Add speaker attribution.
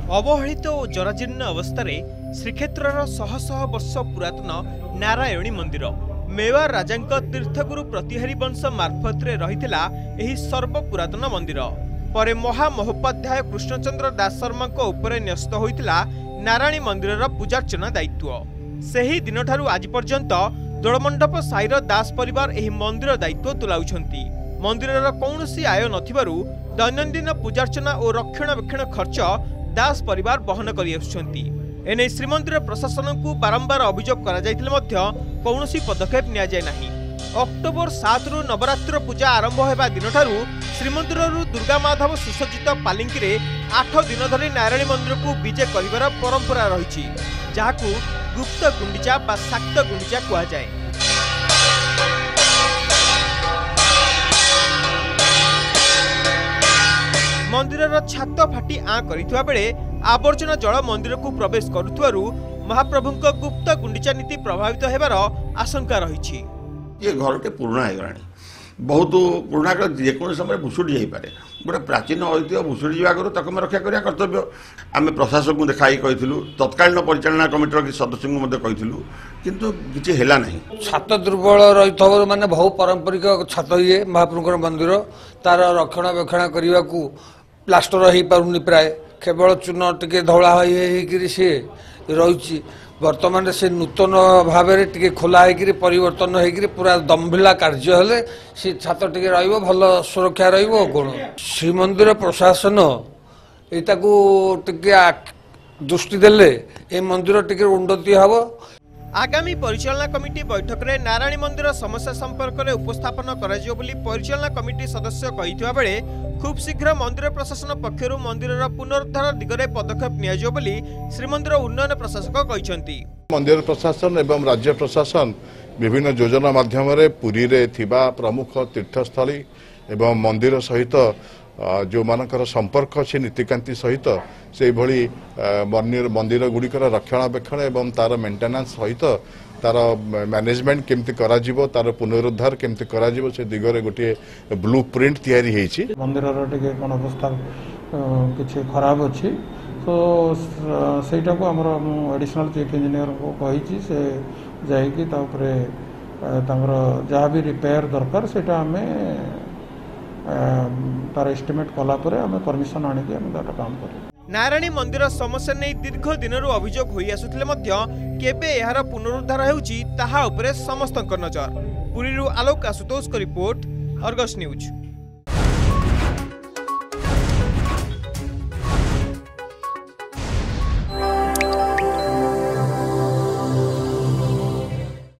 Speaker 1: अवहेलित और जराजीर्ण अवस्था श्रीक्षेत्र शह शह वर्ष पुरातन नारायणी मंदिर मेवाड़ राजा तीर्थगुरु प्रतिहारी वंश मार्फत रहिथिला एही सर्वपुरातन मंदिर परे महामहोपाध्याय कृष्णचंद्र दास शर्मा उपरे न्यस्त होइतिला नारायणी मंदिर पूजार्चना दायित्व। सेही दिन ठारू आज पर्यंत दोलमंडप साईर दास परिवार एही मंदिर दायित्व तुलाउछंती। मंदिरर कौनसी आय नथिबारु दैनंदिन पूजार्चना और रक्षणाबेक्षण खर्च दास परिवार बहन करि आछुछंती। एने श्रीमंदिर प्रशासन को बारंबार अभियोग करा जायतिले मध्य कौनसी पदक्षेप निया जाय नाही। अक्टोबर 7 रु नवरात्र पूजा आरंभ हेबा दिन ठारू श्रीमंदिर दुर्गा माधव सुसज्जित पालिंकी रे 8 दिन धरी नारायणी मंदिर को विजे करिवार परंपरा रहिछि, जाहाकू गुप्त गुंडिचा बा शाक्त गुंडिचा कुआ जाय। मंदिरर छात फाटी आँ करिथुवा बेले आवर्जना जल मंदिर को प्रवेश करुथुवारु महाप्रभुଙ୍କ गुप्त गुंडिचा नीति प्रभावित हेबार आशंका रहिछि।
Speaker 2: ये घर के पुराना है, बहुत पुराना जेको समय भुशुड़ी जापे गोटे प्राचीन ऐतिह्य भुशुड़ी जागर तक रक्षा करने कर्तव्य। आम प्रशासन को देखाई कहूँ, तत्कालीन परिचालना कमिटर सदस्य कहूँ, किंतु किसी है ना।
Speaker 3: छात दुर्बल रही माने बहु पारंपरिक छात ये महाप्रभु मंदिर तार रक्षणाबेक्षण करने को प्लास्टर हो पारुनी, प्राय केवल चून टे धला सी रही। वर्तमान से नूतन भाव टे खोला होकर परिवर्तन होकर पूरा दम्भिला कार्य हेले सी छात टे भल सुरक्षा रोण। श्रीमंदिर प्रशासन एटा को दृष्टि देले ए मंदिर टे उन्नति हम।
Speaker 1: आगामी परिचालना कमिटी बैठक में नारायणी मंदिर समस्या संपर्क में उपस्थापन कराजियो बोली परिचालना कमिटी सदस्य कहिथिबा बेले खूब शीघ्र मंदिर प्रशासन पक्षरु मंदिरर पुनरुद्धार दिगरे पदक्षेप नियाजियो बोली श्रीमंदिर उन्नयन प्रशासक कहिसंती।
Speaker 4: मंदिर प्रशासन एवं राज्य प्रशासन विभिन्न योजना माध्यम पुरी रे थिबा प्रमुख तीर्थस्थली एवं मंदिर सहित जो मानकर संपर्क अच्छे नीतिकांति सहित से भली मंदिर गुड़िकर रक्षणाबेक्षण एवं तार मेंटेनेंस सहित तार मैनेजमेंट केमती करा जिवो, तार पुनरुद्धार केमती करा जिवो से दिगरे गोटे ब्लू प्रिंट तैयारी हेछि।
Speaker 5: मंदिरर टिके कोन अवस्था किछि खराब अछि तो सेटा को हमर एडिशनल चीफ इंजीनियर को कहिछि से जाई कि ता ऊपर तांगर जहा भी रिपेयर दरकार सेटा हमें तार एस्टिमेट कला परे हमें परमिशन आनी के हम दाटा काम करी।
Speaker 1: नारायणी मंदिर समस्या नहीं दीर्घ दिनरू अभियोग होई आसुथिले मध्य केबे एहार पुनरुद्धार हेउची ताहा उपरे समस्तक नजर। पुरीरू आलोक आशुतोष को रिपोर्ट, अर्गस न्यूज।